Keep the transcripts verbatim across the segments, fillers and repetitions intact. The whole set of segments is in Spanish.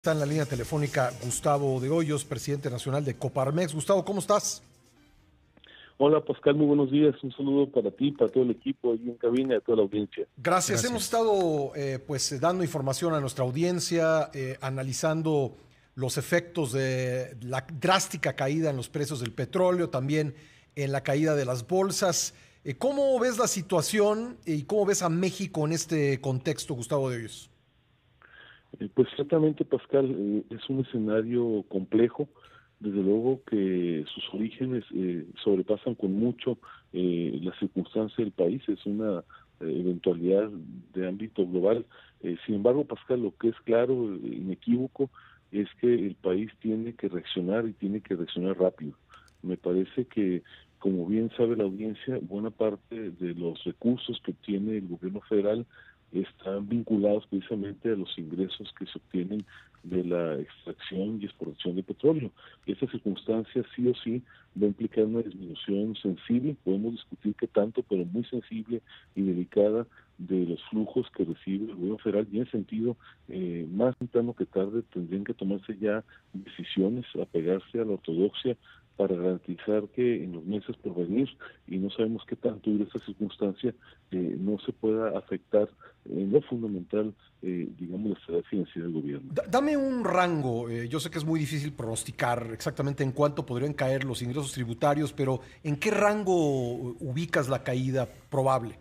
Está en la línea telefónica Gustavo de Hoyos, presidente nacional de Coparmex. Gustavo, ¿cómo estás? Hola Pascal, muy buenos días. Un saludo para ti, para todo el equipo ahí en cabina y a toda la audiencia. Gracias. Gracias. Hemos estado eh, pues dando información a nuestra audiencia, eh, analizando los efectos de la drástica caída en los precios del petróleo, también en la caída de las bolsas. Eh, ¿Cómo ves la situación y cómo ves a México en este contexto, Gustavo de Hoyos? Eh, pues ciertamente, Pascal, eh, es un escenario complejo. Desde luego que sus orígenes eh, sobrepasan con mucho eh, la circunstancia del país. Es una eh, eventualidad de ámbito global. Eh, sin embargo, Pascal, lo que es claro, eh, inequívoco, es que el país tiene que reaccionar y tiene que reaccionar rápido. Me parece que, como bien sabe la audiencia, buena parte de los recursos que obtiene el gobierno federal están vinculados precisamente a los ingresos que se obtienen de la extracción y exportación de petróleo. Esa circunstancia sí o sí va a implicar una disminución sensible, podemos discutir qué tanto, pero muy sensible y delicada, de los flujos que recibe el gobierno federal, y en ese sentido, eh, más temprano que tarde, tendrían que tomarse ya decisiones, apegarse a la ortodoxia, para garantizar que en los meses por venir, y no sabemos qué tanto dura esta circunstancia, eh, no se pueda afectar en lo fundamental, eh, digamos, la estabilidad financiera del gobierno. D- Dame un rango, eh, yo sé que es muy difícil pronosticar exactamente en cuánto podrían caer los ingresos tributarios, pero ¿en qué rango ubicas la caída probable?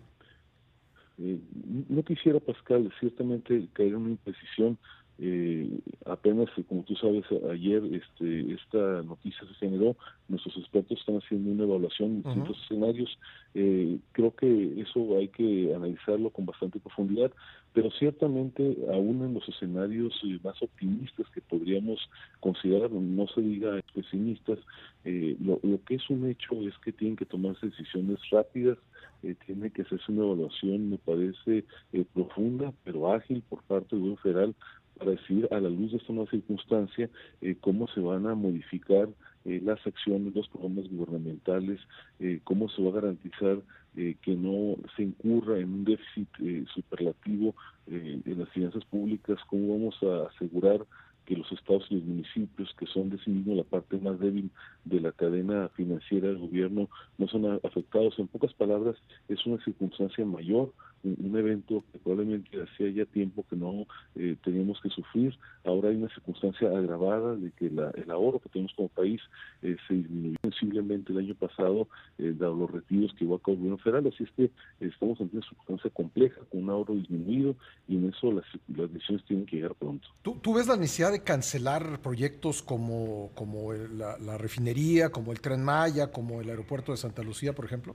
Eh, no quisiera, Pascal, ciertamente caer en una imprecisión. Eh, apenas, como tú sabes, ayer este, esta noticia se generó, nuestros expertos están haciendo una evaluación de distintos uh-huh. escenarios. Eh, creo que eso hay que analizarlo con bastante profundidad, pero ciertamente aún en los escenarios eh, más optimistas que podríamos considerar, no se diga pesimistas, eh, lo, lo que es un hecho es que tienen que tomarse decisiones rápidas. Eh, tiene que hacerse una evaluación, me parece, eh, profunda, pero ágil por parte del gobierno federal, para decidir a la luz de esta nueva circunstancia eh, cómo se van a modificar eh, las acciones, los programas gubernamentales, eh, cómo se va a garantizar eh, que no se incurra en un déficit eh, superlativo eh, en las finanzas públicas, cómo vamos a asegurar que los estados y los municipios, que son de sí mismo la parte más débil de la cadena financiera del gobierno, no son afectados. En pocas palabras, es una circunstancia mayor, un, un evento que probablemente hacía ya tiempo que no eh, teníamos que sufrir. Ahora hay una circunstancia agravada de que la, el ahorro que tenemos como país eh, se disminuyó sensiblemente el año pasado, eh, dado los retiros que llevó a cabo el gobierno federal. Así es que eh, estamos ante una circunstancia compleja, con un ahorro disminuido, y en eso las, las decisiones tienen que llegar pronto. ¿Tú, tú ves la necesidad de cancelar proyectos como, como el, la, la refinería, como el Tren Maya, como el aeropuerto de Santa Lucía, por ejemplo?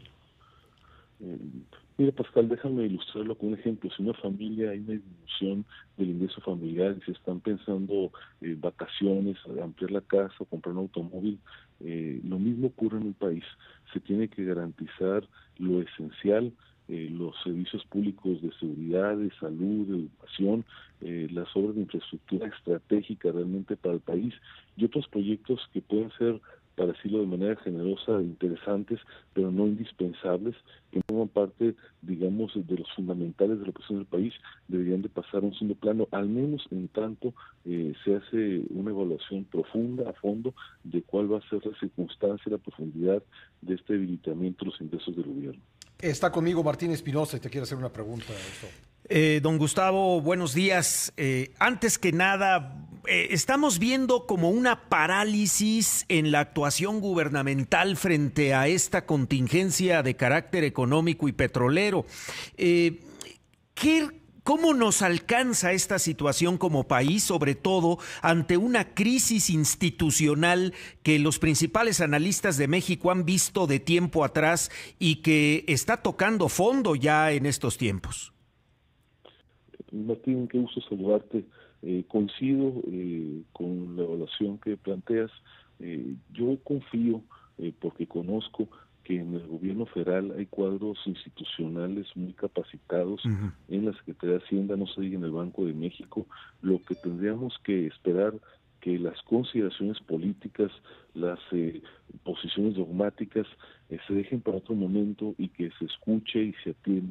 Eh, mira, Pascal, déjame ilustrarlo con un ejemplo. Si en una familia hay una disminución del ingreso familiar y se están pensando eh, vacaciones, ampliar la casa, comprar un automóvil, eh, lo mismo ocurre en el país. Se tiene que garantizar lo esencial, eh, los servicios públicos de seguridad, de salud, de educación, eh, las obras de infraestructura estratégica realmente para el país, y otros proyectos que pueden ser, para decirlo de manera generosa, interesantes, pero no indispensables, que forman parte, digamos, de los fundamentales de la operación del país, deberían de pasar a un segundo plano, al menos en tanto eh, se hace una evaluación profunda, a fondo, de cuál va a ser la circunstancia, la profundidad de este debilitamiento de los ingresos del gobierno. Está conmigo Martín Espinosa y te quiere hacer una pregunta. Eh, don Gustavo, buenos días. Eh, antes que nada, eh, estamos viendo como una parálisis en la actuación gubernamental frente a esta contingencia de carácter económico y petrolero. Eh, ¿qué ¿Cómo nos alcanza esta situación como país, sobre todo ante una crisis institucional que los principales analistas de México han visto de tiempo atrás y que está tocando fondo ya en estos tiempos? Martín, qué gusto saludarte. Eh, coincido eh, con la evaluación que planteas. Eh, yo confío, eh, porque conozco que en el gobierno federal hay cuadros institucionales muy capacitados. Uh-huh. En la Secretaría de Hacienda, no se diga en el Banco de México. Lo que tendríamos que esperar, que las consideraciones políticas, las eh, posiciones dogmáticas eh, se dejen para otro momento y que se escuche y se atienda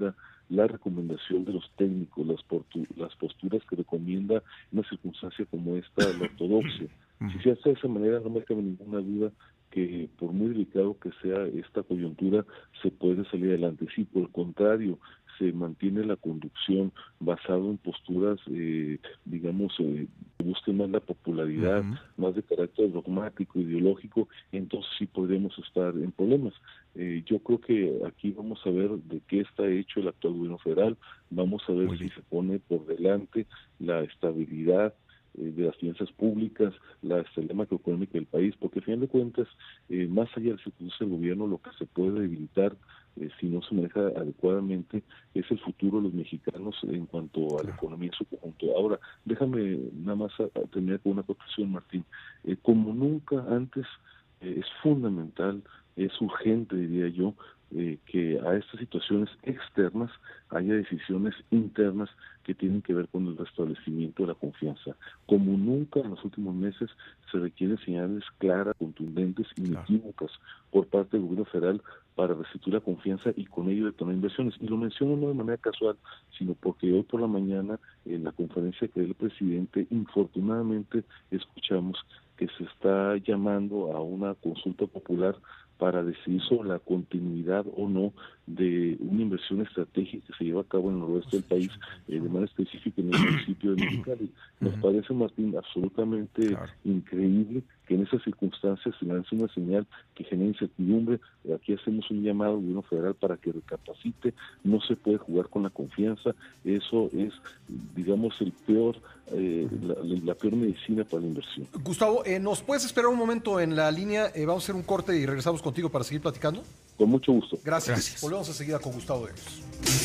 la recomendación de los técnicos, las, las posturas que recomienda en una circunstancia como esta la ortodoxia. Si se hace de esa manera, no me cabe ninguna duda que por muy delicado que sea esta coyuntura, se puede salir adelante. Sí, por el contrario, se mantiene la conducción basado en posturas, eh, digamos, eh, que busquen más la popularidad, uh-huh. más de carácter dogmático, ideológico, entonces sí podríamos estar en problemas. Eh, yo creo que aquí vamos a ver de qué está hecho el actual gobierno federal, vamos a ver si se pone por delante la estabilidad de las finanzas públicas, la estabilidad macroeconómica del país, porque al final de cuentas, eh, más allá de circunstancias del gobierno, lo que se puede debilitar eh, si no se maneja adecuadamente es el futuro de los mexicanos en cuanto a la economía en su conjunto. Ahora, déjame nada más a, a terminar con una acotación, Martín. Eh, como nunca antes, eh, es fundamental, es urgente, diría yo, eh, que a estas situaciones externas haya decisiones internas que tienen que ver con el restablecimiento de la confianza. Como nunca en los últimos meses se requieren señales claras, contundentes, inequívocas por parte del gobierno federal para restituir la confianza y con ello detonar inversiones. Y lo menciono no de manera casual, sino porque hoy por la mañana en la conferencia que dio el presidente, infortunadamente escuchamos que se está llamando a una consulta popular para decidir sobre la continuidad o no de una inversión estratégica que se lleva a cabo en el noroeste del país, eh, de manera específica en el municipio de Mexicali. Nos parece, Martín, absolutamente claro. increíble que en esas circunstancias se lance una señal que genere incertidumbre. Aquí hacemos un llamado al gobierno federal para que recapacite, no se puede jugar con la confianza, eso es, digamos, el peor, eh, la, la peor medicina para la inversión. Gustavo, eh, ¿nos puedes esperar un momento en la línea? Eh, vamos a hacer un corte y regresamos contigo para seguir platicando. Con mucho gusto. Gracias. Gracias. Volvemos enseguida con Gustavo de Hoyos.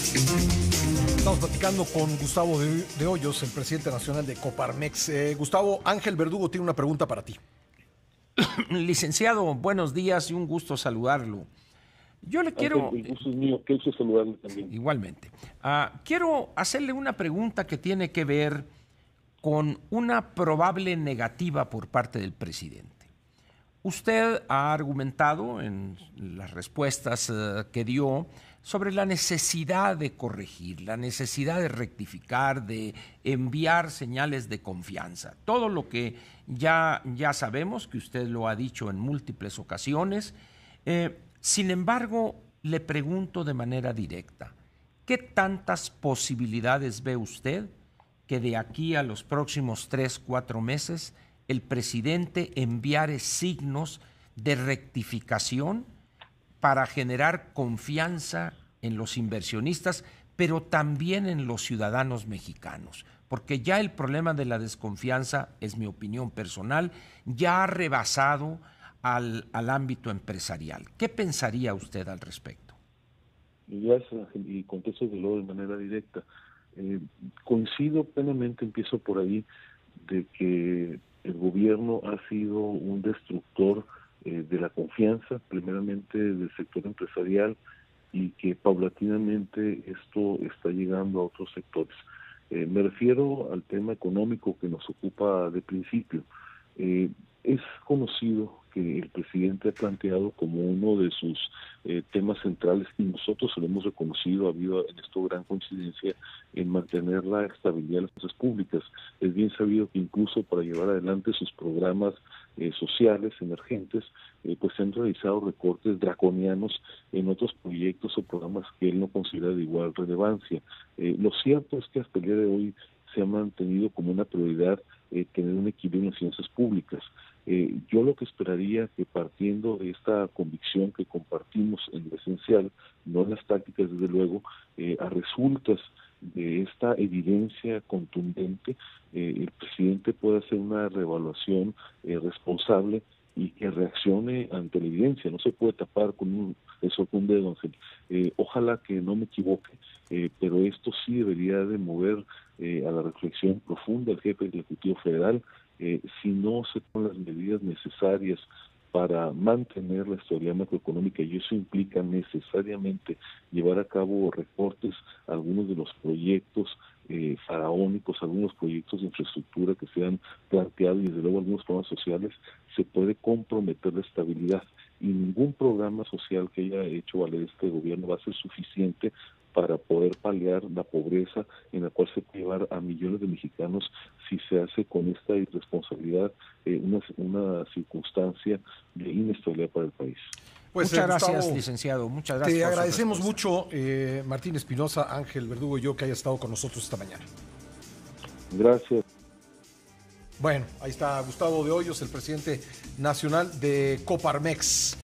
Estamos platicando con Gustavo de, de Hoyos, el presidente nacional de Coparmex. Eh, Gustavo, Ángel Verdugo tiene una pregunta para ti. Licenciado, buenos días y un gusto saludarlo. Yo le quiero... Ángel, el gusto es mío, qué gusto saludarle también. Igualmente. Uh, quiero hacerle una pregunta que tiene que ver con una probable negativa por parte del presidente. Usted ha argumentado en las respuestas uh, que dio sobre la necesidad de corregir, la necesidad de rectificar, de enviar señales de confianza. Todo lo que ya, ya sabemos, que usted lo ha dicho en múltiples ocasiones. Eh, sin embargo, le pregunto de manera directa, ¿qué tantas posibilidades ve usted que de aquí a los próximos tres, cuatro meses el presidente enviare signos de rectificación para generar confianza en los inversionistas, pero también en los ciudadanos mexicanos? Porque ya el problema de la desconfianza, es mi opinión personal, ya ha rebasado al, al ámbito empresarial. ¿Qué pensaría usted al respecto? Gracias, Ángel, y contesto de luego de manera directa. Eh, coincido plenamente, empiezo por ahí, de que el gobierno ha sido un destructor eh, de la confianza, primeramente del sector empresarial, y que paulatinamente esto está llegando a otros sectores. Eh, me refiero al tema económico que nos ocupa de principio. Eh, es conocido que el presidente ha planteado como uno de sus eh, temas centrales, y nosotros se lo hemos reconocido, ha habido en esto gran coincidencia en mantener la estabilidad de las finanzas públicas. Es bien sabido que incluso para llevar adelante sus programas eh, sociales emergentes, eh, pues se han realizado recortes draconianos en otros proyectos o programas que él no considera de igual relevancia. Eh, lo cierto es que hasta el día de hoy se ha mantenido como una prioridad eh, tener un equilibrio en las finanzas públicas. Eh, yo lo que esperaría que, partiendo de esta convicción que compartimos en lo esencial, no en las tácticas desde luego, eh, a resultas de esta evidencia contundente, eh, el presidente pueda hacer una reevaluación eh, responsable y que reaccione ante la evidencia. No se puede tapar con un, eso con un dedo, Ángel. Eh, ojalá que no me equivoque, eh, pero esto sí debería de mover eh, a la reflexión profunda del jefe del Ejecutivo Federal. Eh, si no se toman las medidas necesarias para mantener la estabilidad macroeconómica, y eso implica necesariamente llevar a cabo recortes a algunos de los proyectos eh, faraónicos, algunos proyectos de infraestructura que se han planteado, y desde luego algunos programas sociales, se puede comprometer la estabilidad. Y ningún programa social que haya hecho valer este gobierno va a ser suficiente para poder paliar la pobreza en la cual se puede llevar a millones de mexicanos si se hace con esta irresponsabilidad eh, una, una circunstancia de inestabilidad para el país. Pues, muchas eh, gracias, Gustavo, licenciado. Muchas gracias. Te agradecemos mucho, eh, Martín Espinosa, Ángel Verdugo y yo, que haya estado con nosotros esta mañana. Gracias. Bueno, ahí está Gustavo de Hoyos, el presidente nacional de Coparmex.